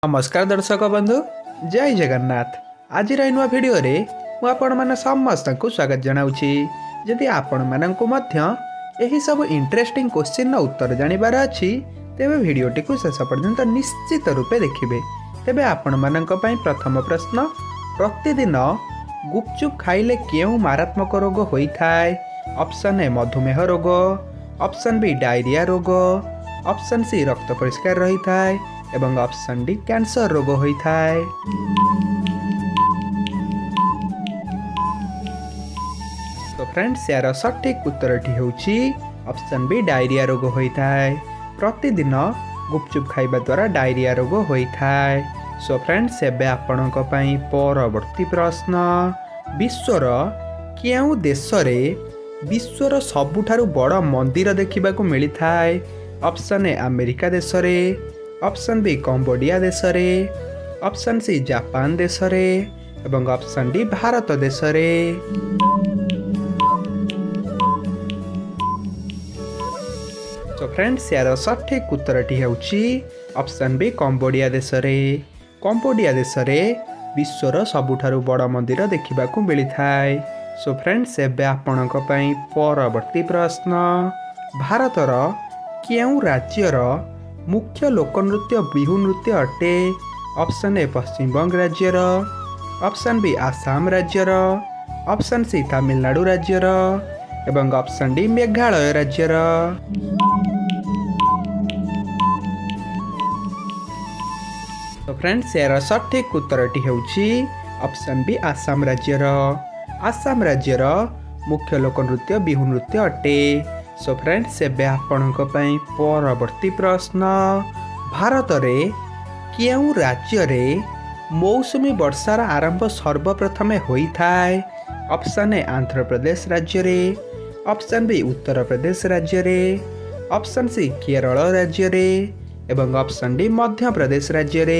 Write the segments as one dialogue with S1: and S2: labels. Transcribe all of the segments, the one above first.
S1: नमस्कार दर्शक बंधु, जय जगन्नाथ। आज नुआ भिडियो मुझे समस्त को स्वागत जनाऊँगी। जदि आपण मानू यही सब इंटरेस्टिंग क्वेश्चन उत्तर जानवर अच्छी तेरे भिडटी को शेष पर्यंत निश्चित रूपे देखिए। तेबे आपण मानक प्रथम प्रश्न, प्रतिदिन गुपचुप खाइले क्यों मारात्मक रोग होता है? ऑप्शन ए मधुमेह रोग, ऑप्शन बी डायरिया रोग, ऑप्शन सी रक्त परिष्कार रही है एवं ऑप्शन डी कैंसर रोग होता है। तो फ्रेंड्स यार सठिक उत्तरटी होची ऑप्शन बी डायरिया रोग होता है। प्रतिदिन गुपचुप खाइबा द्वारा डायरिया रोग होता है। सो फ्रेंड्स एबे आपणक पई परवर्ती प्रश्न, विश्वर केउं देश रे विश्वर सबुठारु बड़ मंदिर देखिबाकू मिलिथा है? ऑप्शन ए अमेरिका देश रे, ऑप्शन बी कंबोडिया देश रे, ऑप्शन सी जापान देश रे एवं ऑप्शन डी भारत देश रे। तो फ्रेंड्स यार सठिक उत्तरटी होची ऑप्शन बी कंबोडिया देश रे। कंबोडिया देश रे विश्वर सबुठारु बड़ मंदिर देखिबाकू मिलिथा है। सो फ्रेंड्स एबे आपणक पई परवर्ती प्रश्न, भारतर केउं राज्यर मुख्य लोकनृत्य बिहू नृत्य अटे? ऑप्शन ए पश्चिमबंग राज्यर, ऑप्शन बी आसाम राज्यर, ऑप्शन सी तमिलनाडु राज्यर एवं ऑप्शन डी मेघालय राज्यर। तो फ्रेंड्स यार सठिक उत्तरटी होची ऑप्शन बी आसाम राज्यर। आसाम राज्यर मुख्य लोकनृत्य बिहू नृत्य अटे। सो फ्रेंड्स एबे आपणक पई परवर्ती प्रश्न, भारत रे केउं राज्य रे मौसुमी वर्षार आरंभ सर्वप्रथम होता है? ऑप्शन ए आंध्र प्रदेश राज्य रे, ऑप्शन बी उत्तर प्रदेश राज्य रे, ऑप्शन सी केरल राज्य रे एवं ऑप्शन डी मध्य प्रदेश राज्य रे।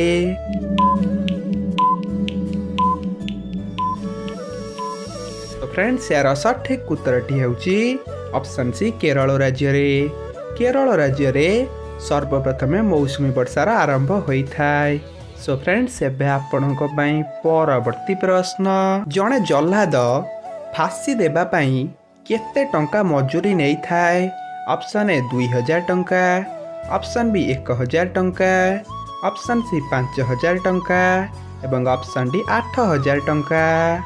S1: तो फ्रेंड्स यार सठिक उत्तरटी होची ऑप्शन सी केरल राज्य रे। केरल राज्य रे सर्वप्रथम मौसुमी वर्षार आरंभ होता है। सो फ्रेंड्स एबे आपणक पई परवर्ती प्रश्न, जड़े जल्लाद फांसी देबा पई केते टंका मजूरी नहीं थाए? ऑप्शन ए 2000 टंका, ऑप्शन बी 1000 टंका, ऑप्शन सी 5000 टंका एवं ऑप्शन डी 8000 टंका।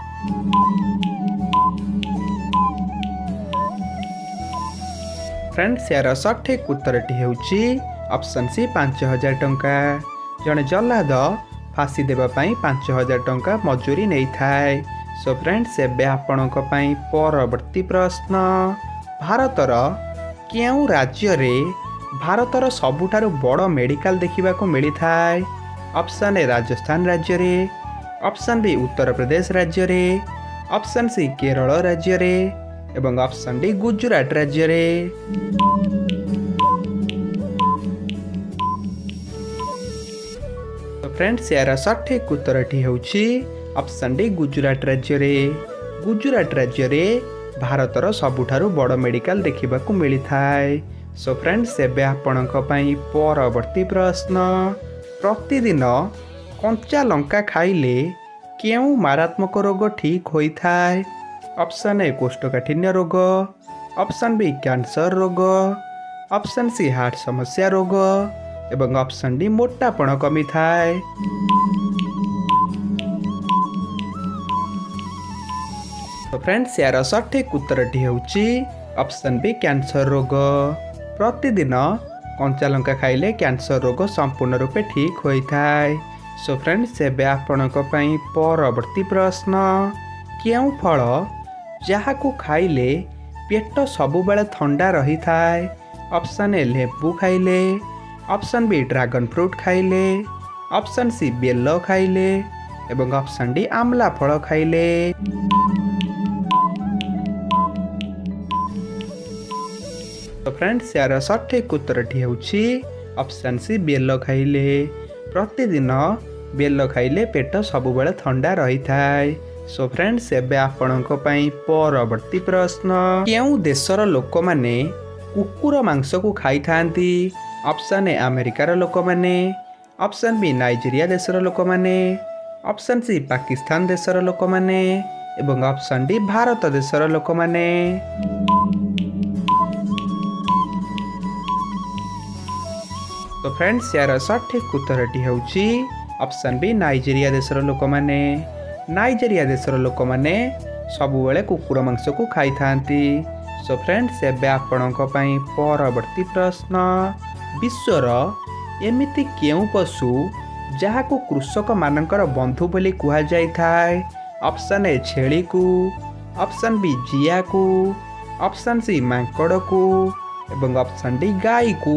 S1: फ्रेंड्स यार सठिक उत्तरटी होची ऑप्शन सी 5000 टंका। जड़े जल्लाद फांसी देबा पई 5000 टंका मजूरी नहीं थाए। सो फ्रेंड्स एबे आपणक पई परवर्ती प्रश्न, भारतर केउं राज्य रे भारतर सबुठारु बड़ मेडिकल देखिबाकू मिलिथा है? ऑप्शन ए राजस्थान राज्य रे, ऑप्शन बी उत्तर प्रदेश राज्य रे, ऑप्शन सी केरल राज्य रे एवं ऑप्शन डी गुजरात राज्य रे। तो फ्रेंड्स यार सठिक उत्तरटी होची ऑप्शन डी गुजरात राज्य रे। गुजरात राज्य रे भारतर सबुठारु बड़ मेडिकल देखिबाकू मिलिथा है। सो फ्रेंड्स एबे आपणक पई परवर्ती प्रश्न, प्रतिदिन कंचा लंका खाइले केउं मारात्मक रोग ठीक होता है? ऑप्शन ए कोष्ठकाठिन्य रोग, ऑप्शन बी कैंसर रोग, ऑप्शन सी हार्ट समस्या रोग एवं ऑप्शन डी मोटापण कमी थाए। तो फ्रेंड्स यार सठिक उत्तरटी होची ऑप्शन बी कैंसर रोग। प्रतिदिन कंचा लंका खाइले कैंसर रोग संपूर्ण रूपे ठीक होता है। सो फ्रेंड्स एबे आपणक पई परवर्ती प्रश्न, केउं फल जहाकू खाइले पेट सबुबेले ठंडा रही थाए? ऑप्शन ए लेबू खाइले, ऑप्शन बी ड्रैगन फ्रूट खाइले, ऑप्शन सी बेल खाइले एवं ऑप्शन डी आमला फल खाइले। तो फ्रेंड्स यार सठिक उत्तरटी होची ऑप्शन सी बेल खाइले। प्रतिदिन बेल खाइले पेट सबुबेले ठंडा रही थाए। सो फ्रेंड्स एबे आपणक पई परवर्ती प्रश्न, केउं देशर लोक माने कुकुर मांस को खाई थांती? ऑप्शन ए अमेरिकार लोक माने, ऑप्शन बी नाइजीरिया देशर लोक माने, ऑप्शन सी पाकिस्तान देशर लोक माने एवं ऑप्शन डी भारत देशर लोक माने। तो फ्रेंड्स यार सठिक उत्तरटी होउची ऑप्शन बी नाइजीरिया देशर लोक माने। नाइजीरिया देशर लोक माने सबु बेले कुकुर मांस को खाई थांती। सो फ्रेंड्स एबे आपणक पई परवर्ती प्रश्न, विश्वर एमिति केउ पशु जहाको कृषक मानकर बंधु बोली कुहा जाय थाए। ऑप्शन ए छेली को, ऑप्शन बी जिया को, ऑप्शन सी मांकड़ को एवं ऑप्शन डी गाई को।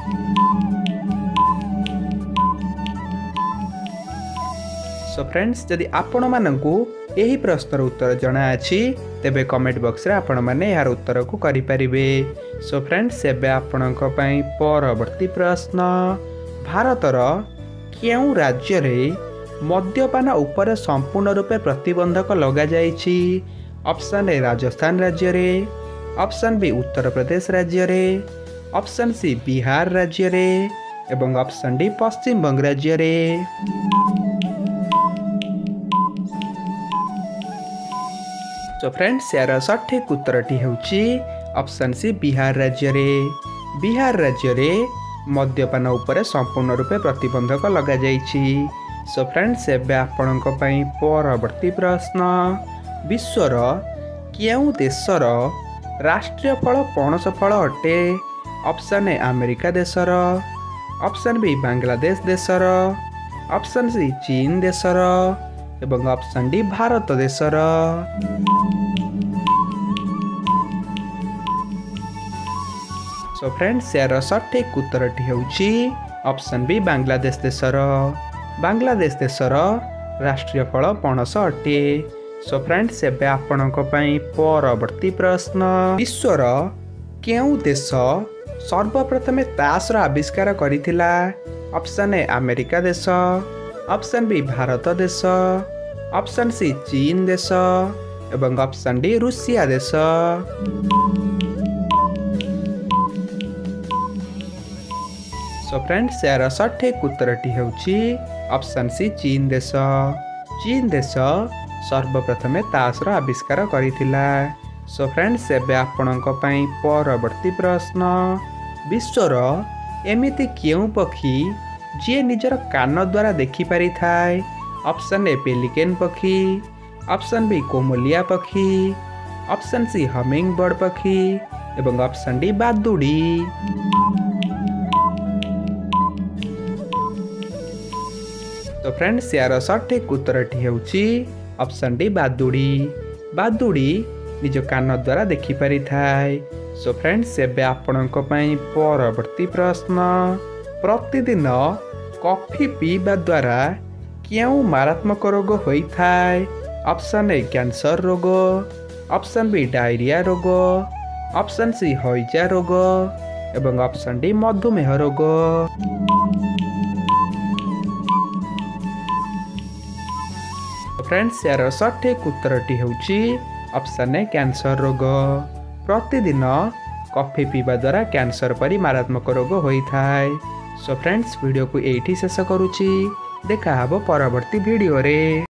S1: सो फ्रेंड्स जदि आपण मानकू यही प्रश्नर उत्तर जना अछि तेबे कमेंट बॉक्स रे आपण माने यार उत्तर को करि परिबे। सो फ्रेंड्स एबे आपणक पई परवर्ती प्रश्न, भारतर केउ राज्य रे मद्यपान उपर संपूर्ण रूपे प्रतिबंधक लगा जाइछि। ऑप्शन ए राजस्थान राज्य रे, ऑप्शन बी उत्तर प्रदेश राज्य रे, ऑप्शन सी बिहार राज्य रे एवं ऑप्शन डी पश्चिम बंग राज्य रे। तो फ्रेंड्स यार सठिक उत्तरटी होउची ऑप्शन सी बिहार राज्य रे। बिहार राज्य रे मद्यपान उपर संपूर्ण रूपे प्रतिबंधक लगा जाइछि। सो फ्रेंड्स एबे आपणक पई परवर्ती प्रश्न, विश्वर केउ देशर राष्ट्रीय फल पणस फल अटे। ऑप्शन ए अमेरिका देशर, ऑप्शन बी बांग्लादेश देशर, ऑप्शन सी चीन देशर एवं ऑप्शन डी भारत देशर। सो फ्रेंड्स यार सठिक उत्तरटी होउची ऑप्शन बी बांग्लादेश देशर। बांग्लादेश देशर राष्ट्रीय फल पणस अटे। सो फ्रेंड्स एबे आपणक पई परवर्ती प्रश्न, विश्वर केउ देश सर्वप्रथमे तास आविष्कार करिथिला। ऑप्शन ए अमेरिका देश, ऑप्शन बी भारत देश, ऑप्शन सी चीन देश एवं ऑप्शन डी रूसिया देश। सो फ्रेंड्स यार सठिक उत्तरटी होउची ऑप्शन सी चीन देश। चीन देश सर्वप्रथमे तास आविष्कार करिथिला। सो फ्रेंड्स एबे आपणक पई परवर्ती प्रश्न, विश्वर एमिति केउ पक्षी जे निजर कान द्वारा देखि पारि थाए। ऑप्शन ए पेलिकेन पक्षी, ऑप्शन बी कोमलिया पक्षी, ऑप्शन सी हमिंग बर्ड पक्षी एवं ऑप्शन डी बादुड़ी। तो फ्रेंड्स यार सठिक उत्तरटी होउची ऑप्शन डी बादुड़ी। बादुड़ी निज कान द्वारा देखि पारि थाए। सो फ्रेंड्स एबे आपणक पई परवर्ती प्रश्न, प्रतिदिन कॉफी पीवा द्वारा केउ मारात्मक रोग होई थाए। ऑप्शन ए कैंसर रोग, ऑप्शन बी डायरिया रोग, ऑप्शन सी हइजा रोग एवं ऑप्शन डी मधुमेह रोग। फ्रेंड्स यार सठिक उत्तरटी होउची ऑप्शन ए कैंसर रोग। प्रतिदिन कॉफी पीवा द्वारा कैंसर परी मारात्मक रोग होई थाए। सो फ्रेंड्स वीडियो को एठी शेष करूची, देखा हबो परवर्ती वीडियो रे।